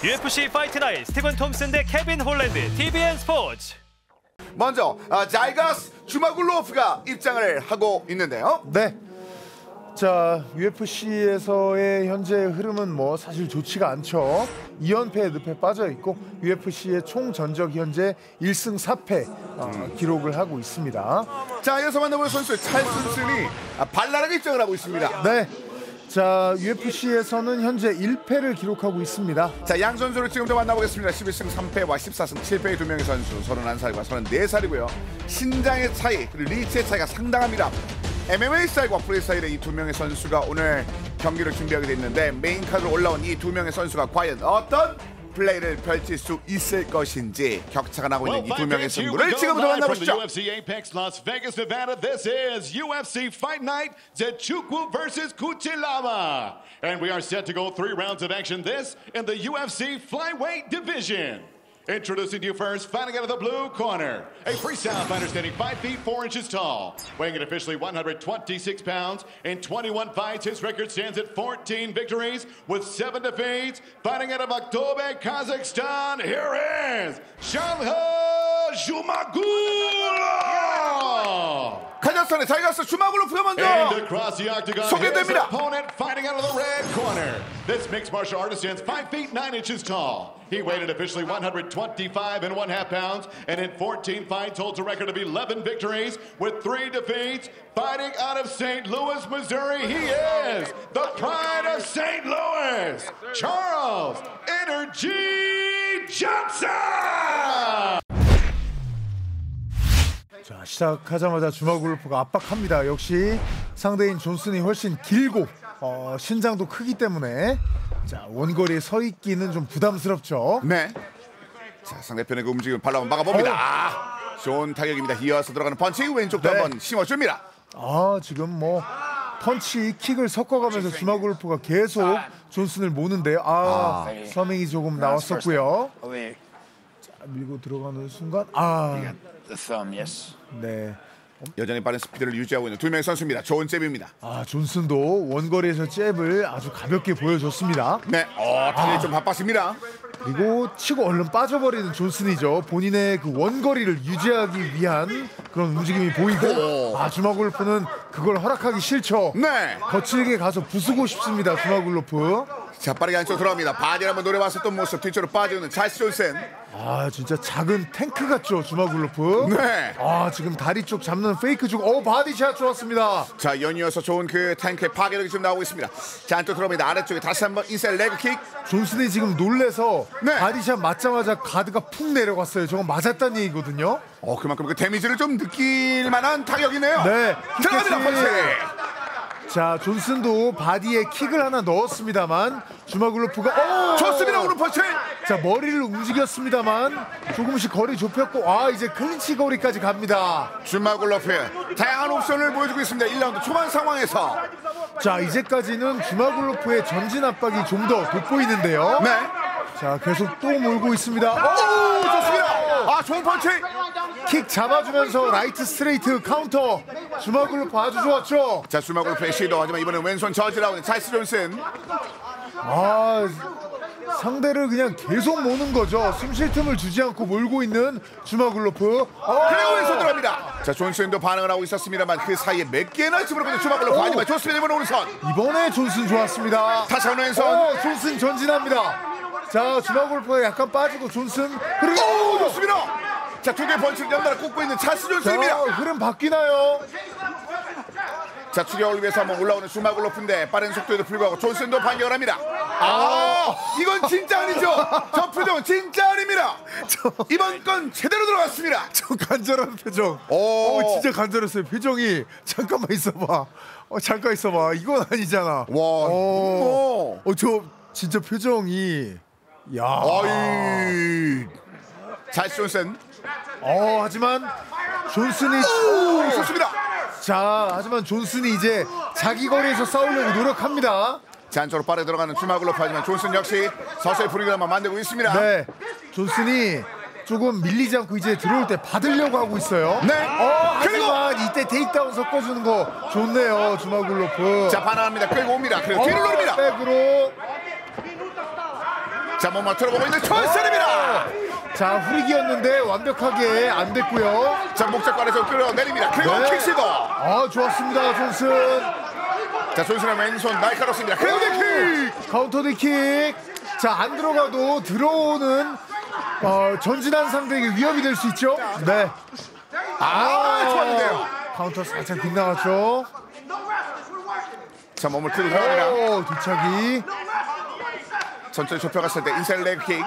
UFC 파이트 나잇 스티븐 톰슨 대 케빈 홀랜드 TVN 스포츠. 먼저 자이거스 주마굴로프가 입장을 하고 있는데요. 네. 자, UFC에서의 현재 흐름은 뭐 사실 좋지가 않죠. 2연패에 늪에 빠져 있고 UFC의 총 전적 현재 1승 4패 기록을 하고 있습니다. 자, 이어서 만나볼 선수 찰슨슨이 발랄하게 입장을 하고 있습니다. 네. 자, UFC에서는 현재 1패를 기록하고 있습니다. 자, 양 선수를 지금부터 만나보겠습니다. 11승 3패와 14승 7패의 두 명의 선수, 31살과 34살이고요. 신장의 차이, 그리고 리치의 차이가 상당합니다. MMA 스타일과 프리스타일의 이 두 명의 선수가 오늘 경기를 준비하게 됐는데, 메인 카드로 올라온 이 두 명의 선수가 과연 어떤 플레이를 펼칠 수 있을 것인지 격차가 나고 있는 이 두 명의 승부를 지금부터 만나보시죠. UFC Apex Las Vegas, Nevada. This is UFC Fight Night, Zechukwu versus Kuchilava. And we are set to go 3 rounds of action. This in the UFC Flyweight division. Introducing to you first, fighting out of the blue corner, a freestyle fighter standing 5 feet 4 inches tall, weighing in officially 126 pounds. In 21 fights, his record stands at 14 victories with 7 defeats. Fighting out of Aktobe, Kazakhstan, here is Shalha Zhumagulov. 카자흐스탄의 자이거스 주마굴로프가 먼저 And across the octagon, his 소개됩니다. opponent fighting out of the red corner. This mixed martial artist stands 5 feet 9 inches tall. He weighed in officially 125.5 pounds, and in 14 fights holds a record of 11 victories with 3 defeats. Fighting out of St. Louis, Missouri, he is the pride of St. Louis, Charles Energy Johnson. 자, 시작하자마자 주마굴로프가 압박합니다. 역시 상대인 존슨이 훨씬 길고 신장도 크기 때문에 자, 원거리에 서 있기는 좀 부담스럽죠. 네. 자, 상대편의 그 움직임을 발로 한번 막아봅니다. 좋은 타격입니다. 이어서 들어가는 펀치, 왼쪽도 네. 한번 심어줍니다. 지금 뭐 펀치, 킥을 섞어가면서 주마굴로프가 계속 존슨을 모는데요. 서밍이 조금 나왔었고요. 자, 밀고 들어가는 순간 네. 여전히 빠른 스피드를 유지하고 있는 두 명의 선수입니다. 좋은 잽입니다. 존슨도 원거리에서 잽을 아주 가볍게 보여줬습니다. 네, 타격이 좀 바빴습니다. 그리고 치고 얼른 빠져버리는 존슨이죠. 본인의 그 원거리를 유지하기 위한 그런 움직임이 보이고 주마굴로프는 그걸 허락하기 싫죠. 네, 거칠게 가서 부수고 싶습니다. 주마굴로프. 자, 빠르게 안쪽으로 들어갑니다. 바디를 한번 노려봤었던 모습, 뒤쪽으로 빠져오는 찰스 존슨. 진짜 작은 탱크 같죠, 주마굴로프. 네. 지금 다리 쪽 잡는 페이크 중, 바디샷 좋았습니다. 자, 연이어서 좋은 그 탱크의 파괴력이 지금 나오고 있습니다. 자, 안쪽 들어갑니다. 아래쪽에 다시 한번 인사이드 레그킥. 존슨이 지금 놀래서 네. 바디샷 맞자마자 가드가 푹 내려갔어요. 저건 맞았다는 얘기거든요. 그만큼 그 데미지를 좀 느낄 만한 타격이네요. 네. 들어갑니다, 펀치. 자, 존슨도 바디에 킥을 하나 넣었습니다만 주마굴로프가 좋습니다, 오른 펀치. 자, 머리를 움직였습니다만 조금씩 거리 좁혔고 이제 클린치 거리까지 갑니다. 주마굴로프 다양한 옵션을 보여주고 있습니다. 1라운드 초반 상황에서. 자, 이제까지는 주마굴로프의 전진 압박이 좀 더 돋보이는데요. 네. 자, 계속 또 몰고 있습니다. 좋습니다. 좋은 펀치. 킥 잡아주면서 라이트 스트레이트 카운터. 주마굴로프 아주 좋았죠. 자, 주마굴로프의 시도. 하지만 이번엔 왼손 저지라고 있는 찰스 존슨. 상대를 그냥 계속 모는 거죠. 숨쉴 틈을 주지 않고 몰고 있는 주마굴로프. 그리고 왼손 들어갑니다. 자, 존슨도 반응을 하고 있었습니다만 그 사이에 몇 개나 집어넣는 주마굴로프. 하지만 좋습니다. 이번 오른손. 이번에 존슨 좋았습니다. 다시 한번 왼손. 존슨 전진합니다. 자, 주마굴로프가 약간 빠지고 존슨. 그리고 좋습니다. 자, 두 개의 펀치를 연달아 꽂고 있는 찰스 존슨입니다. 흐름 바뀌나요? 자, 추격을 위해서 한번 올라오는 주마굴로프인데 빠른 속도에도 불구하고 존슨도 반격을 합니다. 이건 진짜 아니죠. 저 표정은 진짜 아닙니다. 이번 건 제대로 들어갔습니다. 저 간절한 표정. 진짜 간절했어요. 표정이. 잠깐만 있어봐. 이건 아니잖아. 저 진짜 표정이. 찰스 존슨. 하지만 존슨이 좋습니다. 자, 하지만 존슨이 이제 자기 거리에서 싸우려고 노력합니다. 자, 안쪽으로 빠르게 들어가는 주마굴로프. 하지만 존슨 역시 서서히 분위기를 만들고 있습니다. 네, 존슨이 조금 밀리지 않고 이제 들어올 때 받으려고 하고 있어요. 네. 하지만 이때 테이크다운 섞어주는 거 좋네요, 주마굴로프. 자, 반항합니다. 끌고 옵니다. 그리고 뒤를 노립니다. 백으로. 자, 몸만 틀어보고 있는 존슨입니다. 자, 후리기였는데 완벽하게 안 됐고요. 자, 목적관에서 끌어내립니다. 그리고 네. 킥시도. 좋았습니다, 존슨. 자, 존슨의 왼손 날카롭습니다. 그리고 킥. 카운터 킥. 자, 안 들어가도 들어오는 전진한 상대에게 위협이 될 수 있죠. 네. 좋았는데요. 카운터 살짝 빗나갔죠. 자, 몸을 틀고 들어갑니다. 뒤차기. 천천히 좁혀갔을 때 인사이드 레그킥.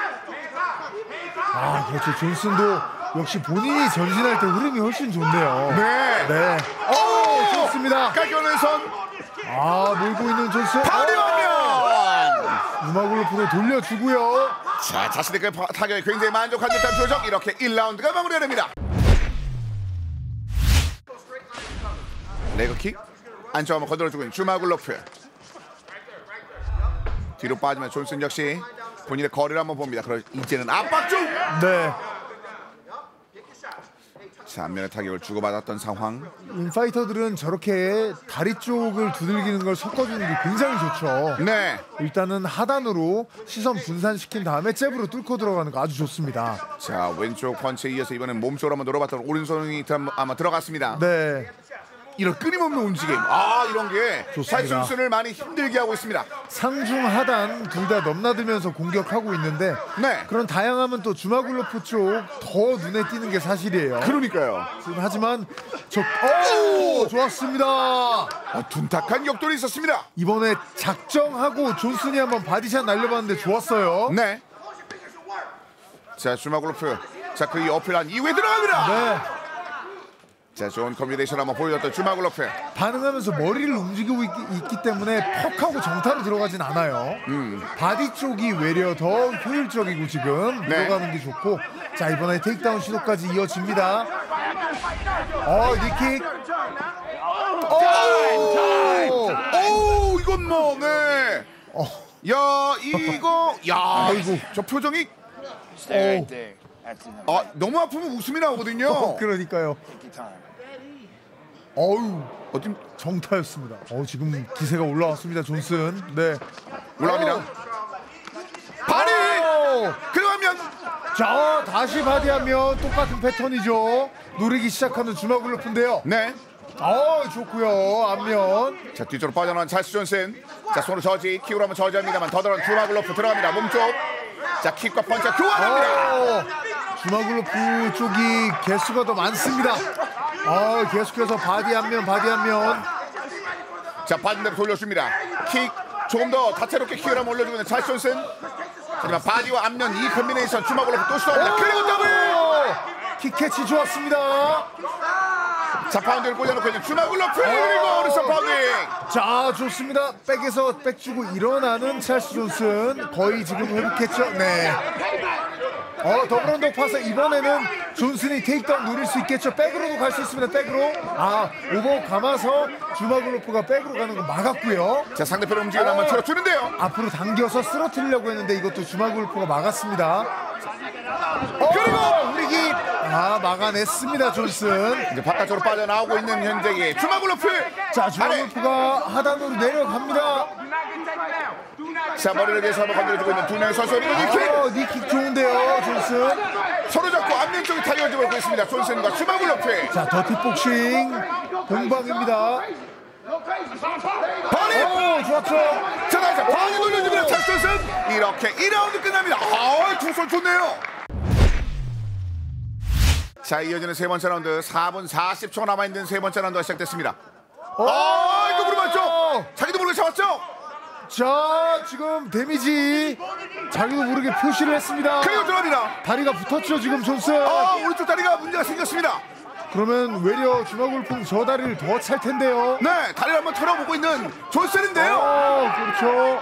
그렇죠. 존슨도 역시 본인이 전진할 때 흐름이 훨씬 좋네요. 네. 좋습니다. 깔끔한 왼손. 몰고 있는 존슨. 파리하면 우마글로프로 돌려주고요. 자, 자신의 그 타격에 굉장히 만족한 듯한 표정. 이렇게 1라운드가 마무리가 됩니다. 레그킥 안쪽 한번 거들어주고 있는 주마글로프. 뒤로 빠지면 존슨 역시 본인의 거리를 한번 봅니다. 그럼 이제는 압박 중. 네. 자, 앞면의 타격을 주고받았던 상황. 인파이터들은 저렇게 다리 쪽을 두들기는 걸 섞어주는 게 굉장히 좋죠. 네. 일단은 하단으로 시선 분산시킨 다음에 잽으로 뚫고 들어가는 거 아주 좋습니다. 자, 왼쪽 펀치에 이어서 이번엔 몸쪽으로 한번 노려봤던 오른손이 아마 들어갔습니다. 네. 이런 끊임없는 움직임. 이런 게 좋습니다. 사이슨슨을 많이 힘들게 하고 있습니다. 상중 하단 둘 다 넘나들면서 공격하고 있는데 네. 그런 다양함은 또 주마글로프 쪽 더 눈에 띄는 게 사실이에요. 그러니까요. 하지만 좋았습니다. 둔탁한 격돌이 있었습니다. 이번에 작정하고 존슨이 한번 바디샷 날려봤는데 좋았어요. 네. 자, 주마글로프. 자, 그 어필한 이후에 들어갑니다. 네. 자, 좋은 커뮤니케이션 한번 보여줬던 주마글로프. 반응하면서 머리를 움직이고 있기 때문에 퍽하고 정타로 들어가진 않아요. 바디 쪽이 외려 더 효율적이고 지금 네. 들어가는 게 좋고. 자, 이번에 테이크다운 시도까지 이어집니다. 니킥. 이건 뭐, 네. 아이고. 저 표정이 너무 아프면 웃음이 나오거든요. 그러니까요. 어떤 정타였습니다. 지금 기세가 올라왔습니다, 존슨. 네. 올라갑니다. 바디. 그러면 자, 다시 바디하면 똑같은 패턴이죠. 노리기 시작하는 주마글로프인데요. 네. 좋고요. 앞면. 자, 뒤쪽으로 빠져나온 찰스 존슨. 자, 손으로 저지, 킥으로 한번 저지합니다만 더더런 주마글로프 들어갑니다. 몸쪽. 자, 킥과 펀치가 교환합니다. 주마글로프 쪽이 개수가 더 많습니다. 계속해서 바디 한 면. 자, 반대로 돌려줍니다. 킥 조금 더 다채롭게 킥을 한번 올려주고 있는 찰스 존슨. 하지만 바디와 앞면 이 컨비네이션 주마글로프 또 시도합니다. 그리고 더블. 킥 캐치 좋았습니다. 자, 파운드를 꽂아놓고 있는 주마글로프. 그리고 오른손 파운딩. 자, 좋습니다. 백에서 백 주고 일어나는 찰스 존슨. 거의 지금 회복했죠. 네. 더블언더 파서 이번에는 존슨이 테이크다운 노릴 수 있겠죠. 백으로도 갈 수 있습니다. 백으로. 오버 감아서 주마글로프가 백으로 가는 거 막았고요. 자, 상대편 움직임을 한번 틀어주는데요. 앞으로 당겨서 쓰러뜨리려고 했는데 이것도 주마글로프가 막았습니다. 그리고 우리기 막아냈습니다. 존슨. 이제 바깥쪽으로 빠져나오고 있는 현재의 주마글로프. 자, 주마글로프가 하단으로 내려갑니다. 자, 머리를 위해서 한번 건드려주고 있는 두 명의 선수. 그리고 니킥. 니킥 좋은데요, 존슨. 서로 잡고 앞면 쪽에 타격을 벌고 있습니다. 존슨과 주마글로프. 자, 더티복싱 공방입니다. 바디. 좋았죠. 자, 다시 바디 돌려줍니다. 찰스 존슨. 이렇게 1라운드 끝납니다. 두 손 좋네요. 자, 이어지는 세 번째 라운드 4분 40초 남아있는 세 번째 라운드가 시작됐습니다. 이거 물어봤죠? 자기도 모르게 잡았죠? 자, 지금 데미지 자기도 모르게 표시를 했습니다. 그리고 들어갑니다. 다리가 붙었죠, 지금 존슨. 오른쪽 다리가 문제가 생겼습니다. 그러면 외려 주마글로프는 저 다리를 더 찰 텐데요. 네, 다리를 한번 털어보고 있는 존슨인데요. 그렇죠.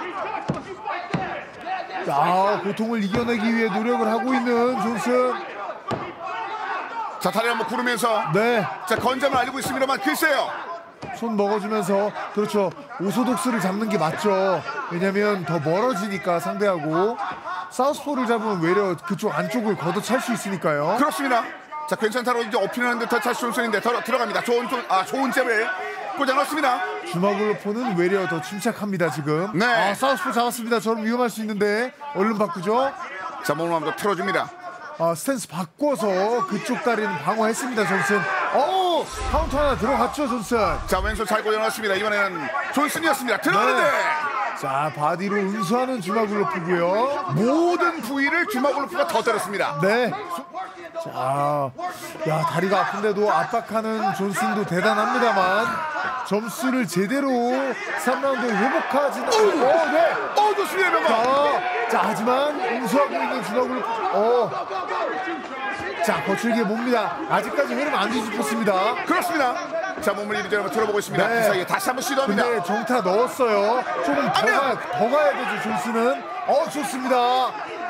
고통을 이겨내기 위해 노력을 하고 있는 존슨. 자, 다리를 한번 구르면서 네. 자, 건장을 알리고 있습니다만 글쎄요. 손 먹어주면서 그렇죠. 오소독스를 잡는 게 맞죠. 왜냐면 더 멀어지니까 상대하고 사우스포를 잡으면 외려 그쪽 안쪽을 걷어찰 수 있으니까요. 그렇습니다. 자, 괜찮다고 이제 어필하는 듯한 찰스 존슨인데 들어갑니다. 좋은 잽을 꽂아 넣습니다. 주마글로프는 외려 더 침착합니다 지금. 네. 사우스포 잡았습니다. 저는 위험할 수 있는데 얼른 바꾸죠. 자, 몸을 한번 더 틀어줍니다. 스탠스 바꿔서 그쪽 다리는 방어했습니다 존슨. 카운터 하나 들어갔죠 존슨. 자, 왼손 잘 꽂아놨습니다. 이번에는 존슨이었습니다. 들어가는데 자, 바디로 응수하는 주마글로프고요. 모든 부위를 주마글로프가 더 때렸습니다. 네. 자, 야, 다리가 아픈데도 압박하는 존슨도 대단합니다만 점수를 제대로 3라운드에 회복하지는 네. 좋습니다. 명가. 자, 하지만 응수하고 있는 주마글로프. 자, 거칠게 봅니다. 아직까지 흐름 안 뒤집혔습니다. 그렇습니다. 자, 몸을 이리저리 한번 틀어보고 있습니다. 네. 그 사이에 다시 한번 시도합니다. 근데 정타 넣었어요. 조금 더 가야 되죠 존슨은. 좋습니다.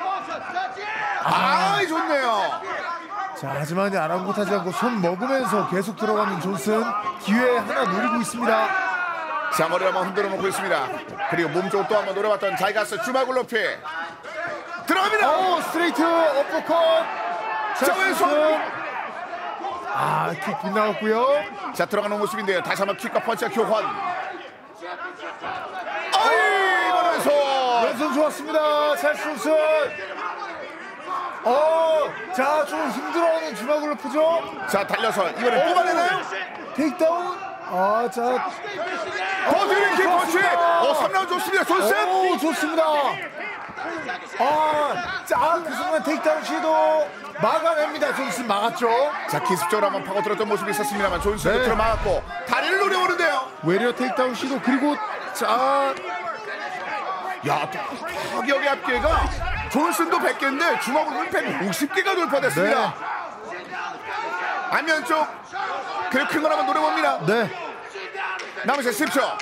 좋네요. 자, 하지만 아랑곳하지 않고 손 먹으면서 계속 들어가는 존슨. 기회 하나 노리고 있습니다. 자, 머리를 한번 흔들어 놓고 있습니다. 그리고 몸쪽을 또 한번 노려봤던 자이가스 주마글로프 들어갑니다. 스트레이트 어퍼컷. 자, 왼손. 킥 빗나갔고요. 자, 들어가는 모습인데요. 다시 한번 킥과 펀치와 교환. 이번 왼손 좋았습니다. 찰스 존슨. 자, 좀 힘들어하는 주마글로프죠. 자, 달려서 이번에 뽑아내나요? 테이크다운. 자. 버티는 킥 펀치. 3라운드 좋습니다. 존슨. 좋습니다. 그 순간 테이크다운 시도 막아냅니다. 존슨 막았죠. 자, 기습적으로 한번 파고들었던 모습이 있었습니다만 존슨도 네. 들어막았고 다리를 노려오는데요. 외려 테이크다운 시도. 그리고 타격의 합계가 존슨도 100개인데 주먹으로는 150개가 돌파됐습니다. 안면 쪽 그리고 큰 걸 한번 노려봅니다. 네. 남은 시간 10초.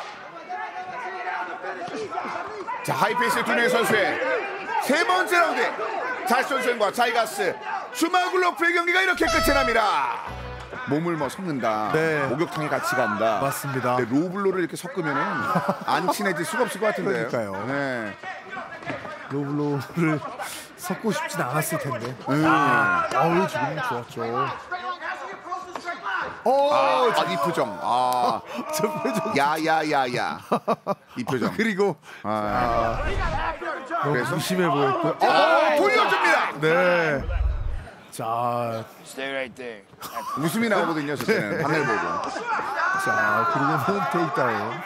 자, 하이페이스 두 명의 선수의 세 번째 라운드. 찰스 존슨과 자이가스 주마글로프의 경기가 이렇게 끝이 납니다. 몸을 섞는다. 네. 목욕탕에 같이 간다. 맞습니다. 근데 로블로를 이렇게 섞으면은 안 친해질 수가 없을 것 같은데요. 그러니까요. 네. 로블로를 섞고 싶진 않았을 텐데. 지금 좋았죠. 이 표정. 저 표정. 야야야야. 이 표정. 그리고 너무 그래서? 무심해 보였고. 돌려줍니다. 네. 자, 웃음이 나오거든요. 저때는 하늘 보고. 그리고는 테이크다운.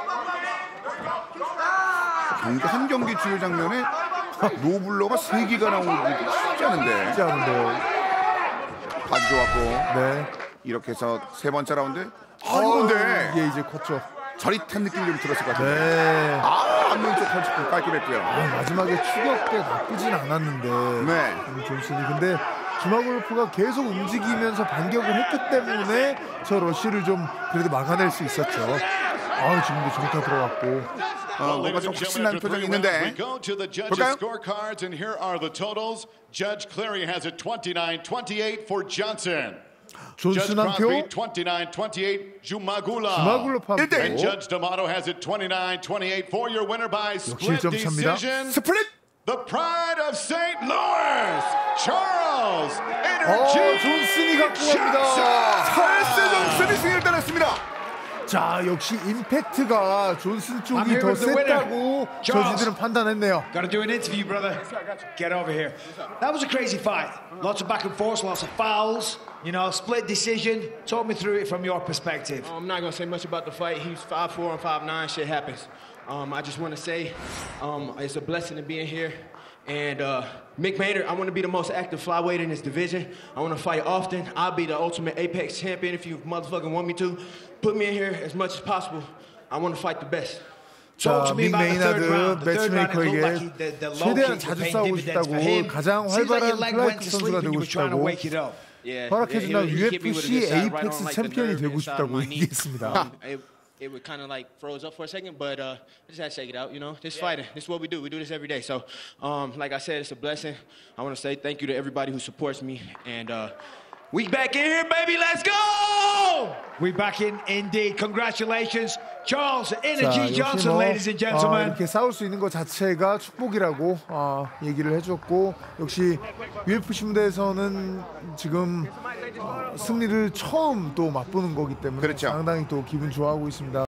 한 경기 주요 장면에 로블로가 3개가 나오는 게 쉽지 않은데. 바디 좋았고. 네. 이렇게 해서 세 번째 라운드. 이건데 이게 이제 컸죠. 저릿한 느낌이 좀 들었을 것 같아요. 네. 안면 쪽 펀치 깔끔했고요. 마지막에 추격 때 나쁘진 않았는데. 네. 존슨이 근데 주마글로프가 계속 움직이면서 반격을 했기 때문에 저 러쉬를 좀 그래도 막아낼 수 있었죠. 지금도 정타 들어갔고. 뭔가 좀 확신난 표정이 있는데. 볼까요? Scorecards and here are the totals. Judge Clary has it 29-28 for Johnson. 존슨 한 표. 29-28 Jumagula. 주마글로프 한 표. And Judge D'Amato has it 29-28 for your winner by split 1점 차입니다. decision. 스플릿. The pride of St. Louis, Charles Energy 존슨이 갖고 갑니다. 찰스 존슨이 승리를 따냈습니다. 자, 역시 임팩트가 존슨 쪽이 더 셌다고 저지들은 판단했네요. Gotta do an interview, brother. Get over here. That was a crazy fight. Lots of back and forth, lots of fouls. You know, split decision. Talk me through it from your perspective. I'm not gonna say much about the fight. He's 5'4" and 5'9". Shit happens. I just want to say it's a blessing to be in here. And Mick Maynard, I want to be the most active flyweight in this division. I want to fight often. I'll be the ultimate Apex champion if you motherfucking want me to. Put me in here as much as possible. I want to fight the best. 자, 믹 메이나드 매치메이커에게 최대한 자주 싸우고 싶다고, 가장 활발한 플라이트 선수가 되고 싶다고, 허락해준다면 UFC 에이펙스 챔피언이 되고 싶다고 얘기했습니다. It would kind of like froze up for a second, but I just had to shake it out, you know. Just fighting. This is what we do. We do this every day. So, like I said, it's a blessing. I want to say thank you to everybody who supports me. And we back in here, baby. Let's go! We back in, indeed. Congratulations. Charles 자, Energy 역시 Johnson, 뭐 ladies and gentlemen. 이렇게 싸울 수 있는 것 자체가 축복이라고 얘기를 해줬고, 역시 UFC 무대에서는 지금 승리를 처음 또 맛보는 거기 때문에 그렇죠. 상당히 또 기분 좋아하고 있습니다.